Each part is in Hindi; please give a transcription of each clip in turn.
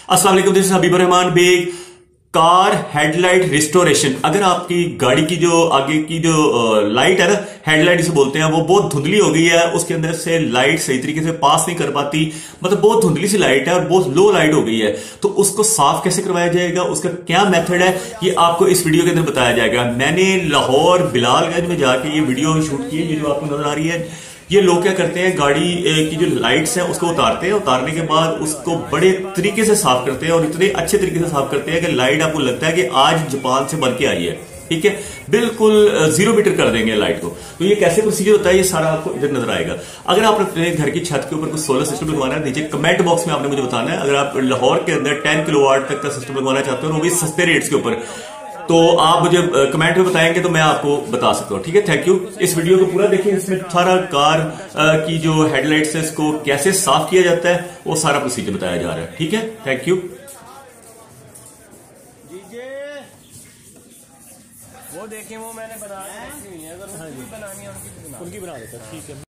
अस्सलाम वालेकुम, this is Habibur Rahman Baig. Car headlight restoration. अगर आपकी गाड़ी की जो आगे की जो लाइट है ना, हेडलाइट इसे बोलते हैं, वो बहुत धुंधली हो गई है, उसके अंदर से लाइट सही तरीके से पास नहीं कर पाती, मतलब बहुत धुंधली सी लाइट है और बहुत लो लाइट हो गई है, तो उसको साफ कैसे करवाया जाएगा, उसका क्या मेथड है, ये आपको इस वीडियो के अंदर बताया जाएगा। मैंने लाहौर बिलालगंज में जाके ये वीडियो शूट की है, ये जो आपको नजर आ रही है। ये लोग क्या करते हैं, गाड़ी की जो लाइट्स हैं उसको उतारते हैं, उतारने के बाद उसको बड़े तरीके से साफ करते हैं और इतने अच्छे तरीके से साफ करते हैं कि लाइट आपको लगता है कि आज जापान से बन के आई है। ठीक है, बिल्कुल 0 मीटर कर देंगे लाइट को। तो ये कैसे प्रोसीजर होता है, ये सारा आपको इधर नजर आएगा। अगर आप अपने घर की छत के ऊपर कुछ सोलर सिस्टम लगवाना है, नीचे कमेंट बॉक्स में आपने मुझे बताना है। अगर आप लाहौर के अंदर 10 किलोवाट तक का सिस्टम लगवाना चाहते हो, वो भी सस्ते रेट्स के ऊपर, तो आप मुझे कमेंट में बताएंगे तो मैं आपको बता सकता हूँ। ठीक है, थैंक यू। इस वीडियो को पूरा देखिए, इसमें सारा कार की जो हेडलाइट्स है इसको कैसे साफ किया जाता है वो सारा प्रोसीजर बताया जा रहा है। ठीक है, थैंक यू। वो देखें, वो मैंने बना रखी हुई है, अगर उनकी बनानी है उनकी बना देता। ठीक है।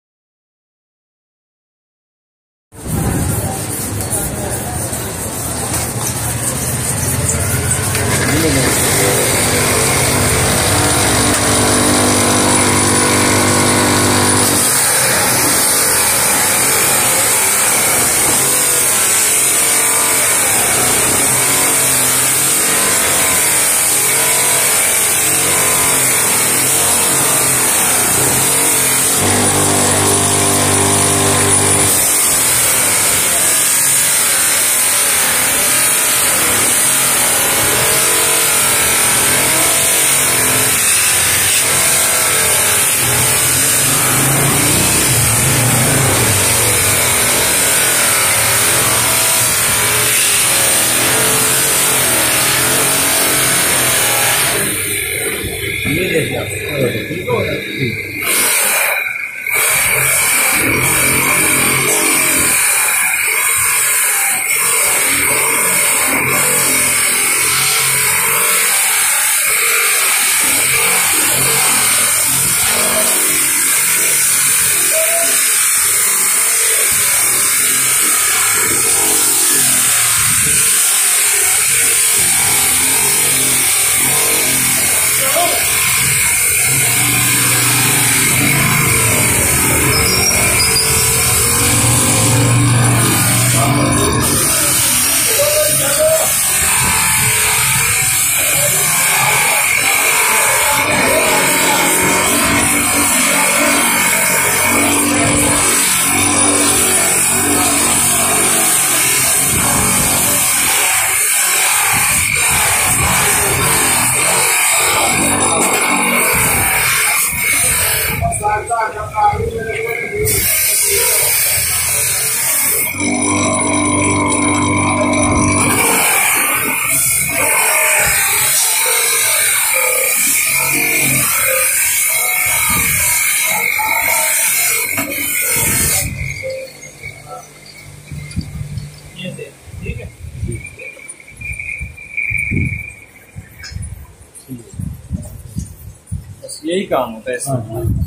बस यही काम होता है इसमें।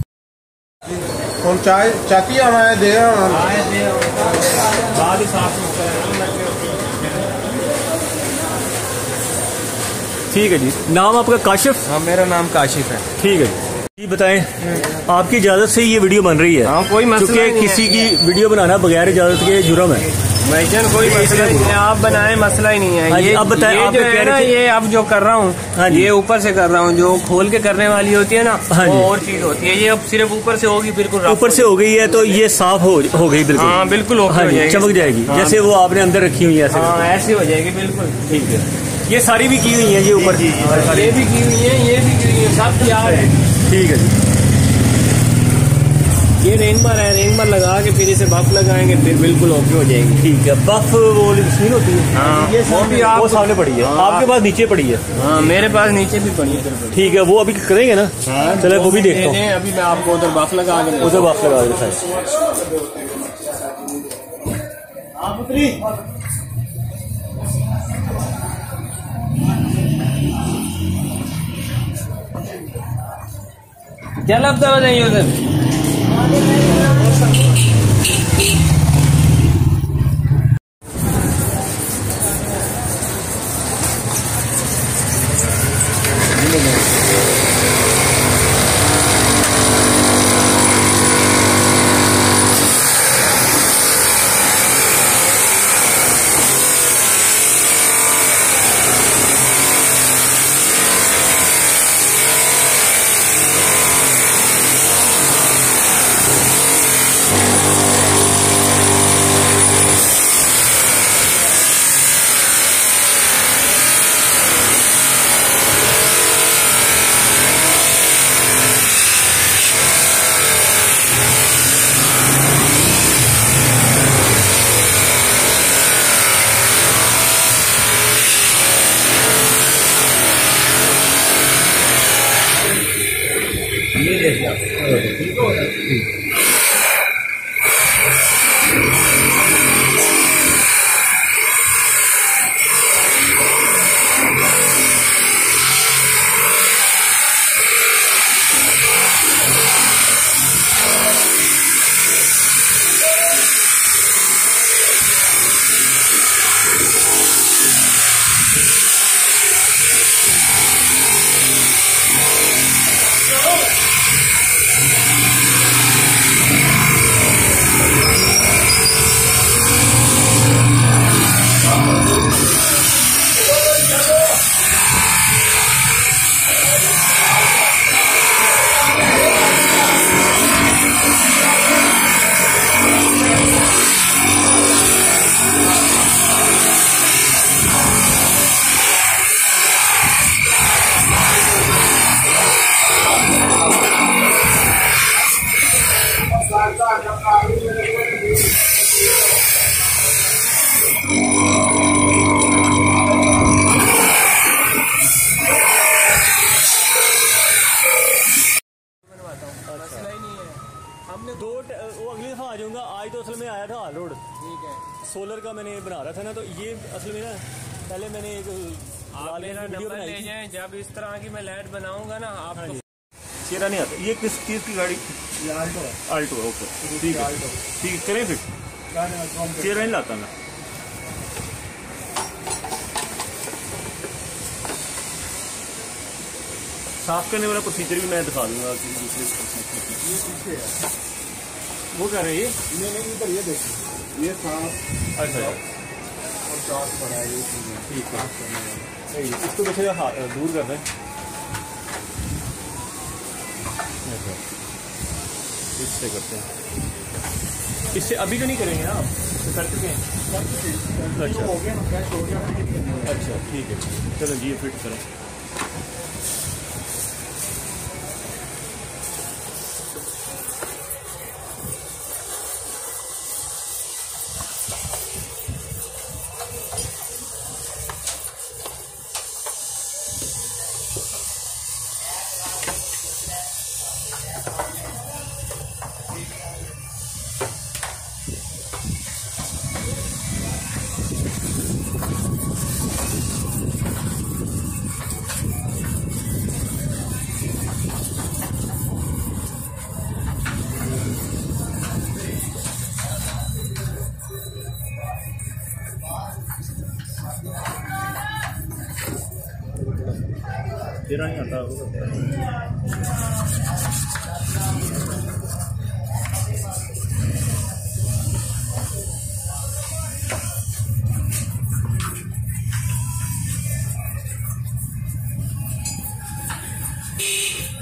हम चाय चाहती है हमारे दे बाद ही साफ होता है। ठीक है जी। नाम आपका काशिफ? हाँ, मेरा नाम काशिफ है। ठीक है जी। बताएं, आपकी इजाजत से ये वीडियो बन रही है? हाँ, कोई मसला नहीं है। किसी की वीडियो बनाना बगैर इजाजत के जुर्म है। भाईजान कोई मसला नहीं है, आप बनाए, मसला ही नहीं है। ये अब बताएं, ये जो है ना, ये अब जो कर रहा हूँ, ये ऊपर से कर रहा हूँ। जो खोल के करने वाली होती है ना, वो और चीज होती है। ये अब सिर्फ ऊपर से होगी, बिल्कुल ऊपर से हो गई है, तो ये साफ हो गई बिल्कुल। हाँ, बिल्कुल चमक जाएगी। जैसे वो आपने अंदर रखी हुई है ऐसी हो जाएगी, बिल्कुल। ठीक है। ये सारी भी की हुई है, ये ऊपर ये भी की हुई है, ये भी की हुई है, सब तैयार है। ठीक है जी। ये रेन बार है, रेन बार लगा के फिर इसे बफ लगाएंगे, फिर बिल्कुल ओके हो जाएगी। ठीक है। बफ वो मशीन होती है? हाँ, ये वो भी वो सामने पड़ी है। हाँ, आपके पास नीचे पड़ी है? हाँ, मेरे पास नीचे भी पड़ी है। ठीक है, वो अभी करेंगे ना? हाँ, चलो वो भी देखता हूँ। अभी मैं आपको उधर बफ लगा के उधर बफ लगा देता क्या लगता है बताइए उधर? वो अगली दफा आ जाऊंगा। आज तो असल में आया था रोड, ठीक है, सोलर का मैंने बना रहा था ना, तो ये असल में ना पहले मैंने एक वीडियो बनाई ले जाएं, जब इस तरह की मैं लाइट बनाऊंगा ना आपको। चेहरा नहीं आता। ये किस चीज की गाड़ी? ये आल्टो है। आल्टो, ओके ठीक है, ठीक करें फिर। चेहरा नहीं लाता ना। साफ करने वाला प्रोसीजर भी मैं दिखा दूंगा दूसरे। वो कर रहे हैं नहीं इधर ये देखिए, ये साफ अच्छा और चार्ज पड़ा है, ये ठीक है, सही है। इसको बच्चे दूर कर दें, इससे करते हैं। इससे अभी तो नहीं करेंगे ना आप? कर चुके हैं? अच्छा हो गया ना, फ्रेश हो गया। अच्छा ठीक है, चलो जी फिट करें। तेरा नहीं आता वो।